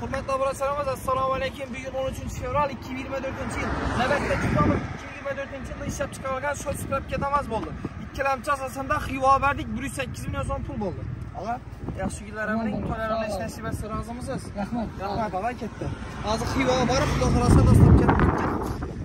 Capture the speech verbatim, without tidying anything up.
Hurmatli obro'chilarimiz, assalomu alaykum. Bugun o'n uchinchi fevral ikki ming yigirma to'rtinchi yil. Navbatda Chizomov ikki ming yigirma to'rtinchi yilda ishlab chiqarilgan sho'x sklapga damas bo'ldi. Ikkilamchi asosida Xiva berdik, bir yuz sakkiz million so'm pul bo'ldi. Og'a, yaxshi kunlarimning to'larini nasibasiz rozimisiz? Rahmat. Rahmat, baba ketdi. Hozir Xiva borib, xudo xolasa dastlab ketdi.